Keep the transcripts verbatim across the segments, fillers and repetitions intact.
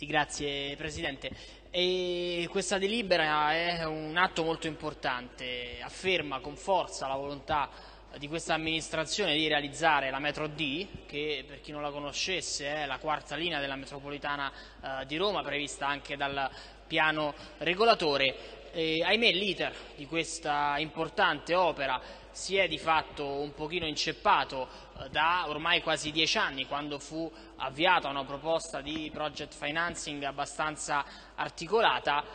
Sì, grazie Presidente. E questa delibera è un atto molto importante, afferma con forza la volontà di questa amministrazione di realizzare la metro D, che per chi non la conoscesse è la quarta linea della metropolitana eh, di Roma, prevista anche dal piano regolatore. E, ahimè, l'iter di questa importante opera si è di fatto un pochino inceppato eh, da ormai quasi dieci anni, quando fu avviata una proposta di project financing abbastanza articolata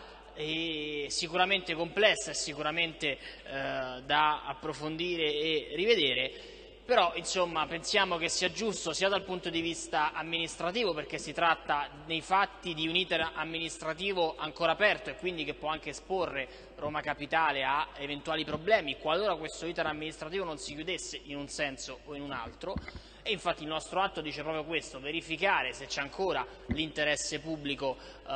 e sicuramente complessa e sicuramente eh, da approfondire e rivedere. Però insomma pensiamo che sia giusto sia dal punto di vista amministrativo, perché si tratta nei fatti di un iter amministrativo ancora aperto e quindi che può anche esporre Roma Capitale a eventuali problemi qualora questo iter amministrativo non si chiudesse in un senso o in un altro. E infatti il nostro atto dice proprio questo: verificare se c'è ancora l'interesse pubblico eh,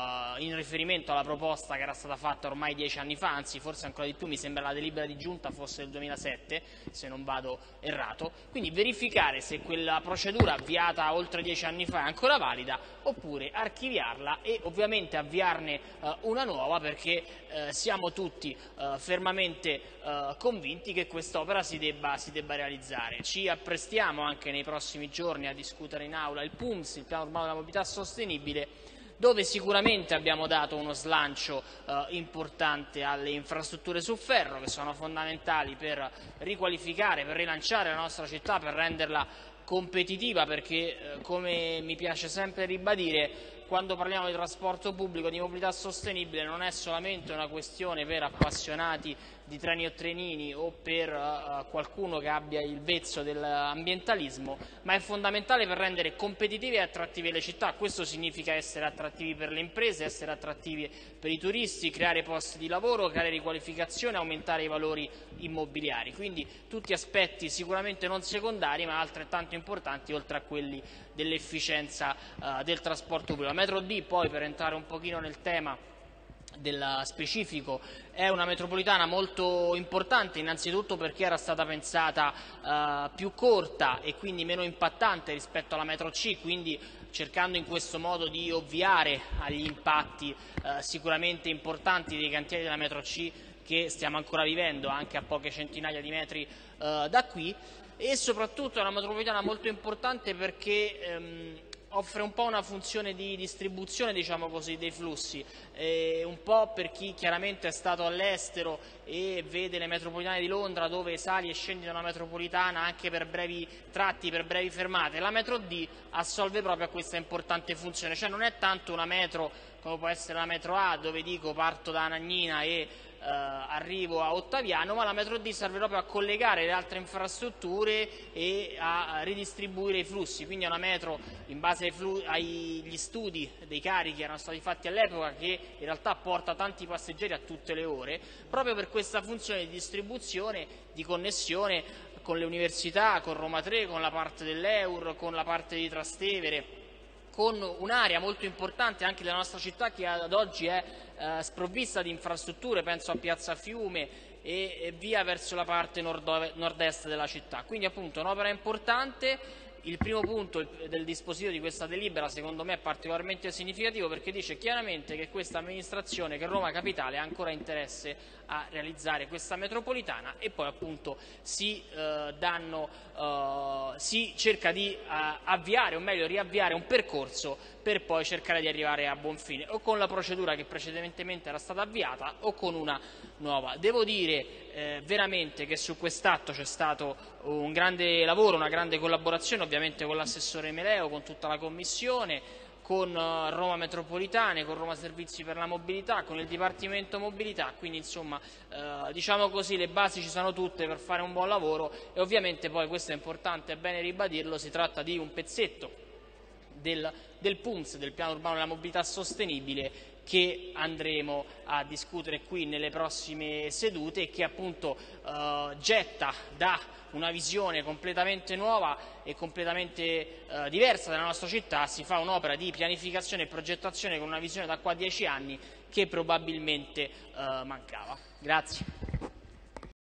in riferimento alla proposta che era stata fatta ormai dieci anni fa, anzi forse ancora di più, mi sembra la delibera di giunta fosse del duemilasette, se non vado errato. Quindi verificare se quella procedura avviata oltre dieci anni fa è ancora valida, oppure archiviarla e ovviamente avviarne eh, una nuova, perché eh, siamo tutti eh, fermamente eh, convinti che quest'opera si debba, si debba realizzare. Ci apprestiamo anche nei prossimi giorni a discutere in aula il P U M S, il piano urbano della mobilità sostenibile, dove sicuramente abbiamo dato uno slancio eh, importante alle infrastrutture su ferro, che sono fondamentali per riqualificare, per rilanciare la nostra città, per renderla competitiva, perché eh, come mi piace sempre ribadire, quando parliamo di trasporto pubblico, di mobilità sostenibile, non è solamente una questione per appassionati di treni o trenini o per uh, qualcuno che abbia il vezzo dell'ambientalismo, ma è fondamentale per rendere competitive e attrattive le città. Questo significa essere attrattivi per le imprese, essere attrattivi per i turisti, creare posti di lavoro, creare riqualificazione, aumentare i valori immobiliari. Quindi tutti aspetti sicuramente non secondari, ma altrettanto importanti, oltre a quelli dell'efficienza uh, del trasporto pubblico. La metro D, poi, per entrare un pochino nel tema del specifico, è una metropolitana molto importante, innanzitutto perché era stata pensata uh, più corta e quindi meno impattante rispetto alla metro C, quindi cercando in questo modo di ovviare agli impatti uh, sicuramente importanti dei cantieri della metro C che stiamo ancora vivendo anche a poche centinaia di metri uh, da qui. E soprattutto è una metropolitana molto importante perché ehm, offre un po' una funzione di distribuzione, diciamo così, dei flussi, eh, un po' per chi chiaramente è stato all'estero e vede le metropolitane di Londra, dove sali e scendi da una metropolitana anche per brevi tratti, per brevi fermate. La metro D assolve proprio a questa importante funzione, cioè non è tanto una metro come può essere la metro A, dove dico parto da Anagnina e Uh, arrivo a Ottaviano, ma la metro D serve proprio a collegare le altre infrastrutture e a ridistribuire i flussi. Quindi è una metro, in base ai agli studi dei carichi che erano stati fatti all'epoca, che in realtà porta tanti passeggeri a tutte le ore, proprio per questa funzione di distribuzione, di connessione con le università, con Roma tre, con la parte dell'Eur, con la parte di Trastevere, con un'area molto importante anche della nostra città che ad oggi è eh, sprovvista di infrastrutture, penso a Piazza Fiume e, e via verso la parte nord-est della città. Quindi appunto un'opera importante. Il primo punto del dispositivo di questa delibera secondo me è particolarmente significativo, perché dice chiaramente che questa amministrazione, che Roma Capitale, ha ancora interesse a realizzare questa metropolitana, e poi appunto si, eh, danno, eh, si cerca di eh, avviare, o meglio riavviare, un percorso per poi cercare di arrivare a buon fine, o con la procedura che precedentemente era stata avviata o con una nuova. Devo dire eh, veramente che su quest'atto c'è stato un grande lavoro, una grande collaborazione, ovviamente con l'assessore Meleo, con tutta la commissione, con Roma Metropolitane, con Roma Servizi per la Mobilità, con il Dipartimento Mobilità. Quindi insomma eh, diciamo così, le basi ci sono tutte per fare un buon lavoro, e ovviamente poi, questo è importante, è bene ribadirlo, si tratta di un pezzetto del, del P U M S, del piano urbano della mobilità sostenibile, che andremo a discutere qui nelle prossime sedute, e che appunto eh, getta da una visione completamente nuova e completamente eh, diversa della nostra città. Si fa un'opera di pianificazione e progettazione con una visione da qua a dieci anni che probabilmente eh, mancava. Grazie.